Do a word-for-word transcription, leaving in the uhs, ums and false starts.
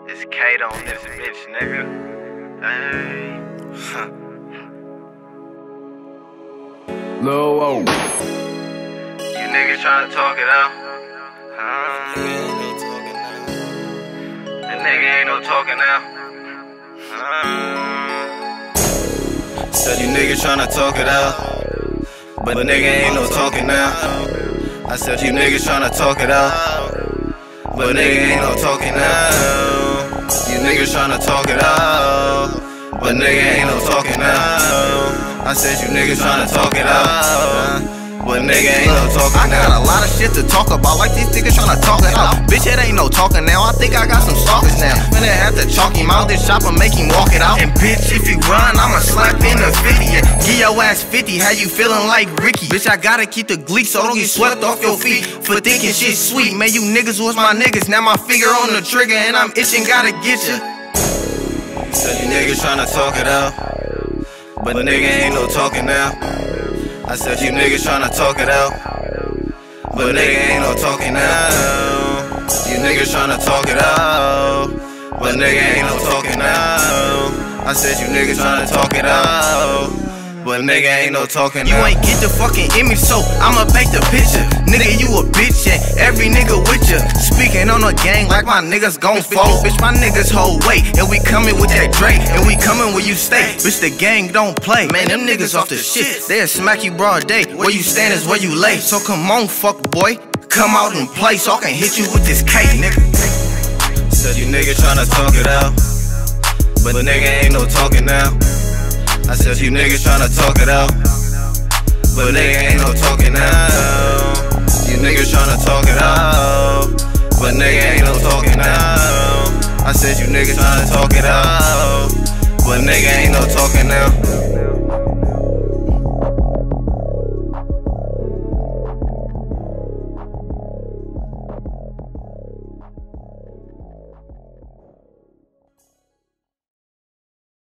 It's Kate on this bitch, nigga. Hey. Huh. Lil Whoa. You niggas tryna talk it out? Huh? That nigga ain't no talking now. Huh? Said you niggas tryna talk it out, but the nigga ain't no talking now. I said you niggas tryna talk it out, but nigga ain't no talking now. You niggas tryna talk it out, but nigga ain't no talking now. I said you niggas tryna talk it out, but nigga ain't no talking now. I got a lot of shit to talk about, like these niggas tryna talk it out. Bitch, it ain't no talking now, I think I got some stalkers now. Finna have to chalk him out, this chopper make him walk it out. And bitch, if you run, I'ma slap in the fifty and give your ass fifty, how you feeling like Ricky? Bitch, I gotta keep the gleek so don't get swept off your feet for thinking shit sweet. Man, you niggas was my niggas, now my finger on the trigger and I'm itching, gotta get ya. Said you niggas tryna talk it out, but the nigga ain't no talking now. I said you niggas tryna talk it out, but nigga ain't no talking now. You niggas tryna talk it out, but nigga ain't no talking now. I said you niggas tryna talk it out, but nigga ain't no talking now. You ain't get the fucking image, so I'ma paint the picture. Nigga, you a bitch, and every nigga with ya. Speaking on a gang like my niggas gon' fold. Bitch, my niggas hold weight, and we coming with that Drake, and we coming where you stay. Bitch, the gang don't play. Man, them niggas off the shit. They'll smack you broad day. Where you stand is where you lay. So come on, fuck boy, come out and play so I can hit you with this cake, nigga. Said you niggas tryna talk it out, but the nigga ain't no talking now. I said you niggas tryna talk it out, but nigga ain't no talking now. You niggas tryna talk it out, but nigga ain't no talking now. I said you niggas tryna talk it out, but nigga ain't no talking now.